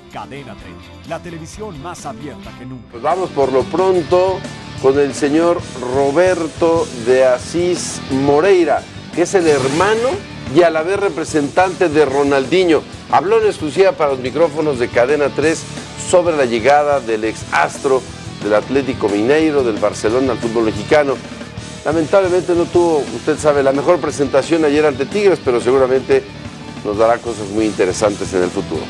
Cadena 30, la televisión más abierta que nunca. Pues vamos por lo pronto con el señor Roberto de Asís Moreira, que es el hermano y a la vez representante de Ronaldinho. Habló en exclusiva para los micrófonos de Cadena 3 sobre la llegada del ex astro del Atlético Mineiro, del Barcelona al fútbol mexicano. Lamentablemente no tuvo, usted sabe, la mejor presentación ayer ante Tigres, pero seguramente nos dará cosas muy interesantes en el futuro.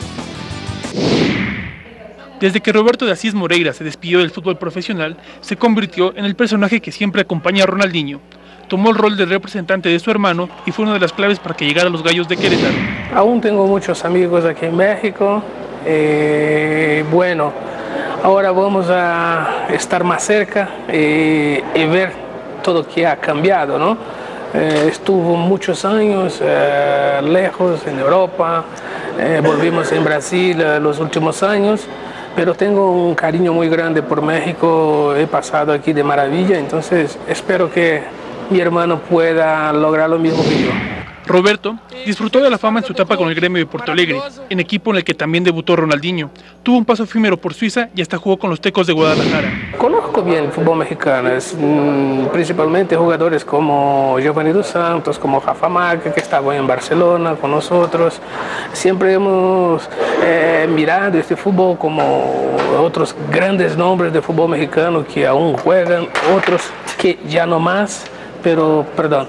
Desde que Roberto de Asís Moreira se despidió del fútbol profesional, se convirtió en el personaje que siempre acompaña a Ronaldinho. Tomó el rol de representante de su hermano y fue una de las claves para que llegara a los Gallos de Querétaro. Aún tengo muchos amigos aquí en México. Bueno, ahora vamos a estar más cerca y ver todo que ha cambiado, ¿no? Estuvo muchos años lejos en Europa, volvimos en Brasil los últimos años, pero tengo un cariño muy grande por México, he pasado aquí de maravilla, entonces espero que mi hermano pueda lograr lo mismo que yo. Roberto disfrutó de la fama en su etapa con el Gremio de Porto Alegre, en equipo en el que también debutó Ronaldinho. Tuvo un paso efímero por Suiza y hasta jugó con los Tecos de Guadalajara. Conozco bien el fútbol mexicano, principalmente jugadores como Giovanni dos Santos, como Rafa Márquez, que estaba en Barcelona con nosotros. Siempre hemos mirado este fútbol como otros grandes nombres de fútbol mexicano que aún juegan, otros que ya no más. Pero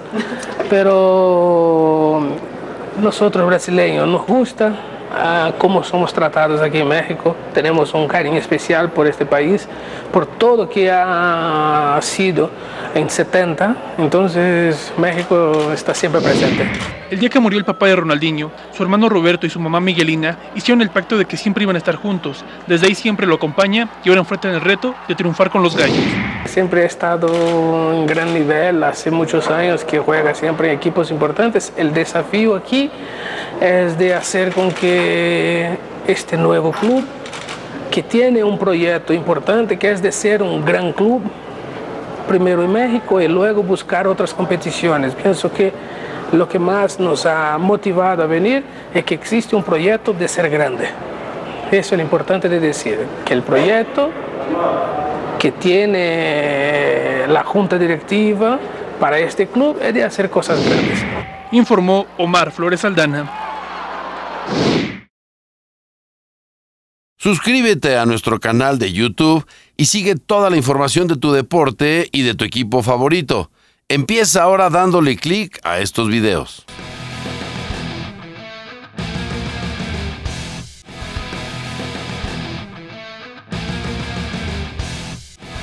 nosotros brasileños nos gusta cómo somos tratados aquí en México. Tenemos un cariño especial por este país, por todo que ha sido en 70. Entonces México está siempre presente. El día que murió el papá de Ronaldinho, su hermano Roberto y su mamá Miguelina hicieron el pacto de que siempre iban a estar juntos. Desde ahí siempre lo acompaña y ahora enfrentan el reto de triunfar con los Gallos. Siempre he estado en gran nivel, hace muchos años que juega siempre en equipos importantes. El desafío aquí es de hacer con que este nuevo club, que tiene un proyecto importante, que es de ser un gran club, primero en México y luego buscar otras competiciones. Pienso que lo que más nos ha motivado a venir es que existe un proyecto de ser grande. Eso es lo importante de decir, que el proyecto que tiene la junta directiva para este club es de hacer cosas grandes. Informó Omar Flores Aldana. Suscríbete a nuestro canal de YouTube y sigue toda la información de tu deporte y de tu equipo favorito. Empieza ahora dándole clic a estos videos.